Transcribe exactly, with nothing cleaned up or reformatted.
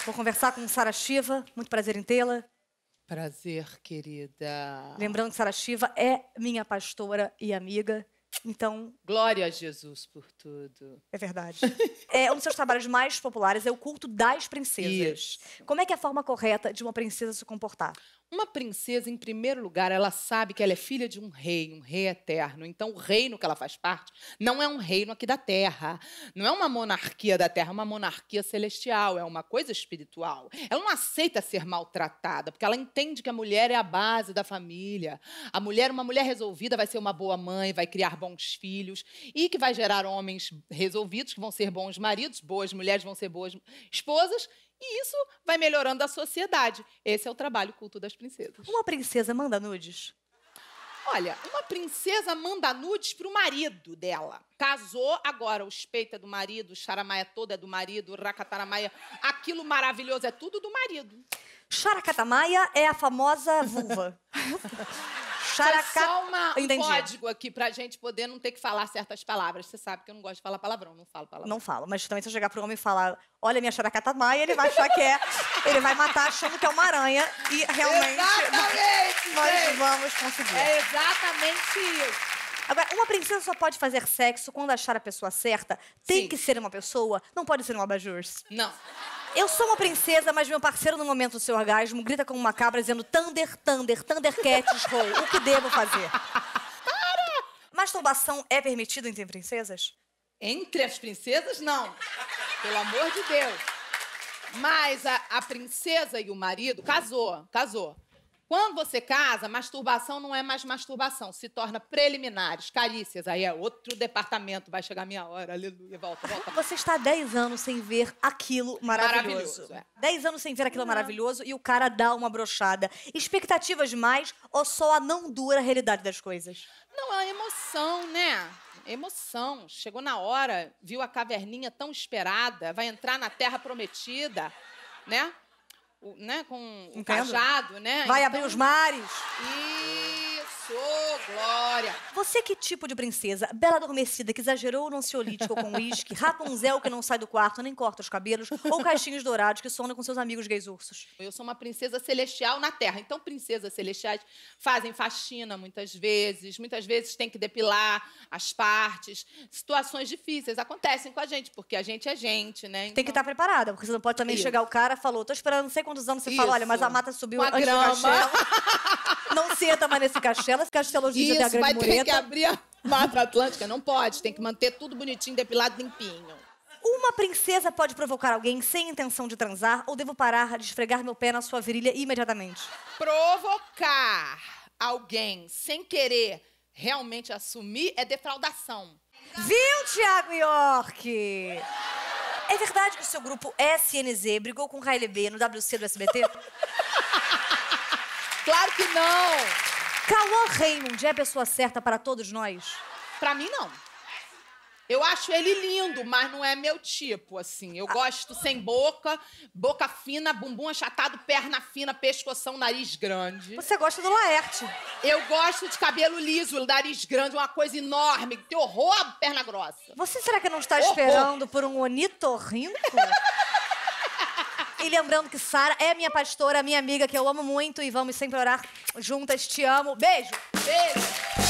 Vou conversar com Sara Shiva. Muito prazer em tê-la. Prazer, querida. Lembrando que Sara Shiva é minha pastora e amiga. Então... Glória a Jesus por tudo. É verdade. É, um dos seus trabalhos mais populares é o culto das princesas. Isso. Como é que é a forma correta de uma princesa se comportar? Uma princesa, em primeiro lugar, ela sabe que ela é filha de um rei, um rei eterno. Então, o reino que ela faz parte não é um reino aqui da terra. Não é uma monarquia da terra, é uma monarquia celestial, é uma coisa espiritual. Ela não aceita ser maltratada, porque ela entende que a mulher é a base da família. A mulher, uma mulher resolvida, vai ser uma boa mãe, vai criar bons filhos e que vai gerar homens resolvidos, que vão ser bons maridos, boas mulheres vão ser boas esposas. E isso vai melhorando a sociedade. Esse é o trabalho culto das princesas. Uma princesa manda nudes? Olha, uma princesa manda nudes pro marido dela. Casou, agora o peito é do marido, o charamaia todo é do marido, o racataramaia, aquilo maravilhoso é tudo do marido. Characatamaia é a famosa vulva. Characat... Só uma, um Entendi. código aqui pra gente poder não ter que falar certas palavras. Você sabe que eu não gosto de falar palavrão, não falo palavrão. Não falo, mas também se eu chegar pro homem e falar, olha minha characatamaia, ele vai achar que é... Ele vai matar achando que é uma aranha e realmente... Exatamente! Nós gente. vamos conseguir. É exatamente isso. Agora, uma princesa só pode fazer sexo quando achar a pessoa certa? Tem Sim. que ser uma pessoa? Não pode ser um abajur? Não. Eu sou uma princesa, mas meu parceiro, no momento do seu orgasmo, grita como uma cabra, dizendo Thunder, Thunder, Thundercats, roll. O que devo fazer? Para! Masturbação é permitido entre princesas? Entre as princesas, não. Pelo amor de Deus. Mas a, a princesa e o marido casou, casou. Quando você casa, masturbação não é mais masturbação, se torna preliminares, carícias. Aí é outro departamento, vai chegar a minha hora, aleluia, volta, volta. Você está há dez anos sem ver aquilo maravilhoso. Maravilhoso, é. dez anos sem ver aquilo maravilhoso e o cara dá uma brochada. Expectativas demais ou só a não dura realidade das coisas? Não, é emoção, né? Emoção. Chegou na hora, viu a caverninha tão esperada, vai entrar na terra prometida, né? O, né, com o cajado, né? Vai então... abrir os mares. Isso, glória. Você que tipo de princesa? Bela adormecida que exagerou no ansiolítico com uísque, Rapunzel que não sai do quarto nem corta os cabelos, ou caixinhos dourados que sonam com seus amigos gays ursos? Eu sou uma princesa celestial na Terra. Então, princesas celestiais fazem faxina muitas vezes, muitas vezes tem que depilar as partes. Situações difíceis acontecem com a gente, porque a gente é gente, né? Então... Tem que estar preparada, porque você não pode também Isso. chegar o cara e falou, tô esperando não sei quantos anos, você Isso. fala, olha, mas a mata subiu Com a antes grama. do castelo. Não senta mais nesse castelo, esse castelo hoje em dia tem a Isso, grande vai ter mureta. que abrir a Mata Atlântica. Não pode, tem que manter tudo bonitinho, depilado, limpinho. Uma princesa pode provocar alguém sem intenção de transar ou devo parar de esfregar meu pé na sua virilha imediatamente? Provocar alguém sem querer realmente assumir é defraudação. Viu, Thiago York? É verdade que o seu grupo S N Z brigou com o K L B no W C do S B T? Claro que não! Cauã Raymond é a pessoa certa para todos nós? Pra mim, não. Eu acho ele lindo, mas não é meu tipo, assim. Eu gosto sem boca, boca fina, bumbum achatado, perna fina, pescoção, nariz grande. Você gosta do Laerte. Eu gosto de cabelo liso, nariz grande, uma coisa enorme. Que horror, perna grossa. Você será que não está Horror. esperando por um onitorrinco? E lembrando que Sara é minha pastora, minha amiga, que eu amo muito e vamos sempre orar juntas. Te amo. Beijo! Beijo!